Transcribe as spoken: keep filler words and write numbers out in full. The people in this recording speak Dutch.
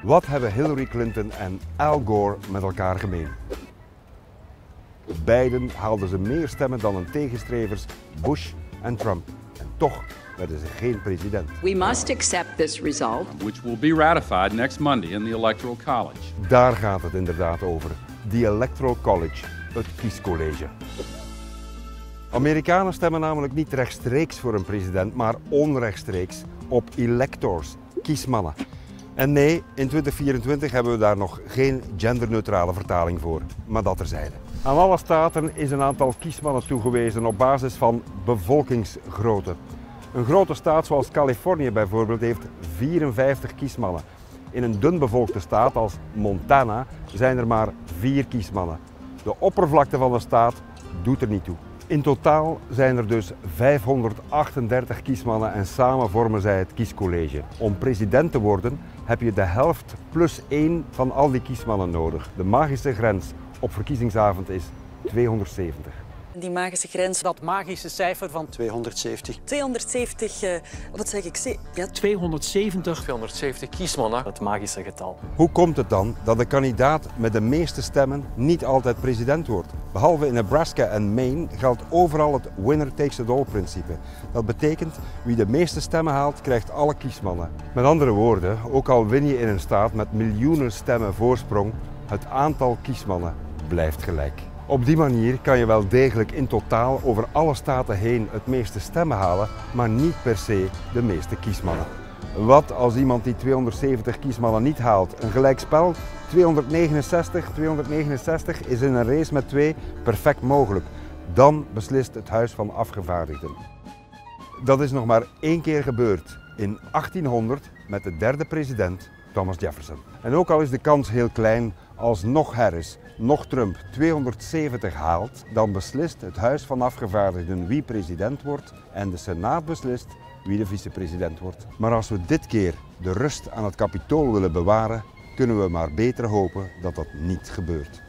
Wat hebben Hillary Clinton en Al Gore met elkaar gemeen? Beiden haalden ze meer stemmen dan hun tegenstrevers Bush en Trump. En toch werden ze geen president. We must accept this result, which will be ratified next Monday in the Electoral College. Daar gaat het inderdaad over. The Electoral College, het kiescollege. Amerikanen stemmen namelijk niet rechtstreeks voor een president, maar onrechtstreeks op electors, kiesmannen. En nee, in twintig vierentwintig hebben we daar nog geen genderneutrale vertaling voor, maar dat terzijde. Aan alle staten is een aantal kiesmannen toegewezen op basis van bevolkingsgrootte. Een grote staat zoals Californië bijvoorbeeld heeft vierenvijftig kiesmannen. In een dunbevolkte staat als Montana zijn er maar vier kiesmannen. De oppervlakte van de staat doet er niet toe. In totaal zijn er dus vijfhonderdachtendertig kiesmannen en samen vormen zij het kiescollege. Om president te worden heb je de helft plus één van al die kiesmannen nodig. De magische grens op verkiezingsavond is tweehonderdzeventig. Die magische grens, dat magische cijfer van tweehonderdzeventig. tweehonderdzeventig, uh, wat zeg ik? Ja, tweehonderdzeventig. tweehonderdzeventig kiesmannen, het magische getal. Hoe komt het dan dat de kandidaat met de meeste stemmen niet altijd president wordt? Behalve in Nebraska en Maine geldt overal het winner takes it all principe. Dat betekent wie de meeste stemmen haalt, krijgt alle kiesmannen. Met andere woorden, ook al win je in een staat met miljoenen stemmen voorsprong, het aantal kiesmannen blijft gelijk. Op die manier kan je wel degelijk in totaal over alle staten heen het meeste stemmen halen, maar niet per se de meeste kiesmannen. Wat als iemand die tweehonderdzeventig kiesmannen niet haalt? Een gelijkspel, tweehonderdnegenenzestig, tweehonderdnegenenzestig is in een race met twee perfect mogelijk. Dan beslist het Huis van Afgevaardigden. Dat is nog maar één keer gebeurd, in achttienhonderd met de derde president, Thomas Jefferson. En ook al is de kans heel klein, als nog Harris, nog Trump tweehonderdzeventig haalt, dan beslist het Huis van Afgevaardigden wie president wordt en de Senaat beslist wie de vicepresident wordt. Maar als we dit keer de rust aan het Capitool willen bewaren, kunnen we maar beter hopen dat dat niet gebeurt.